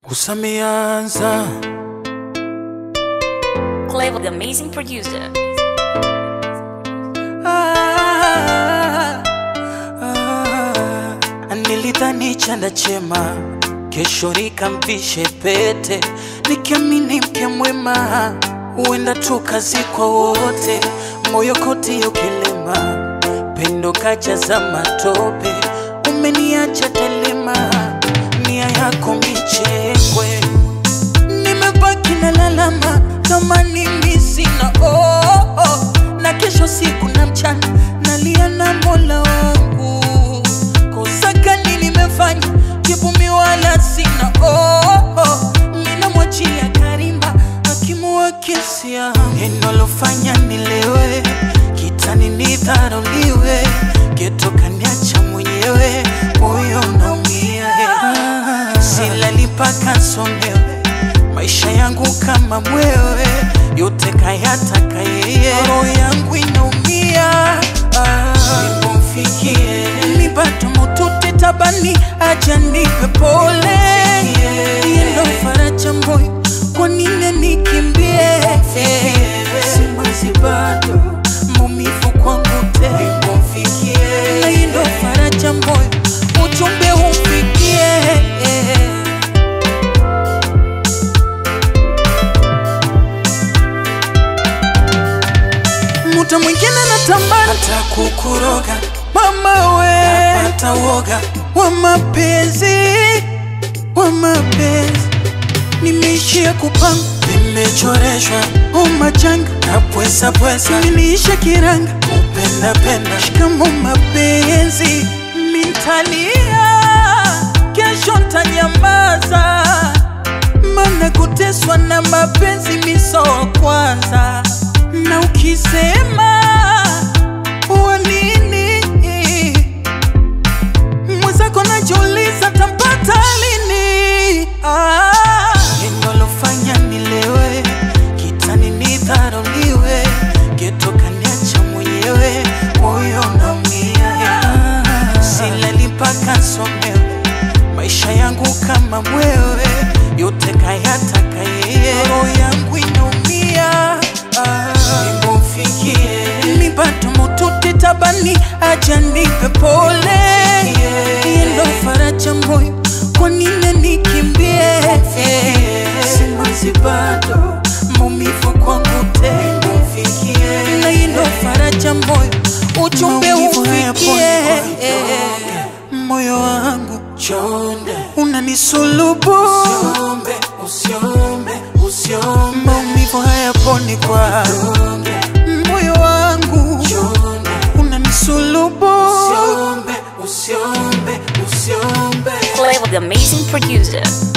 Kusameanza Clever, the amazing producer. Nilidhani chanda chema, kesho nikamvishe pete, nikiamini mke mwema, uenda tukazikwa wote. Moyo koti ukilema, pendo kajaza matope, umeniacha telema, nia yako michekwe. Nimebaki na lalama, tamani misina na kesho siku na mchana, nalia na Mola wangu. Kosa gani nimefanya, kibumi wala sina mina mwachia Karima, hakimu wa kesi yangu. Ninalofanya nilewe, kitani nidharauliwe, getoka niacha mwenyewe, moyo unaumia. Silali mpaka somewe, maisha yangu kama mwewe, yote kayataka yeye, roho yangu inaumia. Nipomfikie ni bado mututi tabani, acha nipe pole, ndo faraja moyo, kwa nini nikimbie? Simazi bado maumivu kwangu te. Nipomfikie ndo faraja moyo, ujumbe umfikie. Muda mwingine natamani hata kukuroga, mama we, hata woga wa mapenzi, wa mapenzi. Nimeishia kupanga, nimechoreshwa umachanga, na pwesa pwesa nilisha kiranga, upenda penda shikamo mapenzi. Mintalia, kesho ntanyamaza, mana kuteswa na mapenzi miso kwanza. Na ukisema uwa nini, mwezako najiuliza tampata lini. Ninalofanya nilewe, kitani nidharauliwe, getoka niacha mwenyewe, moyo unaumia. Silali mpaka somewe, maisha yangu kama mwewe, yote kayataka yeye, roho yangu inaumia. Nipomfikie ni bado mututi tabani, acha nipe pole, ndo faraja moyo, kwa nini nikimbie? Simazi bado maumivu kwangu te. Nipomfikie ndo faraja moyo, ujumbe umfikie. Moyo wangu chonde, unanisulubu, usiombe, usiombe, usiombe. Maumivu hayaponi kwa moyo wangu chonde, unanisulubu, usiombe, usiombe, usiombe. Clever, the amazing producer.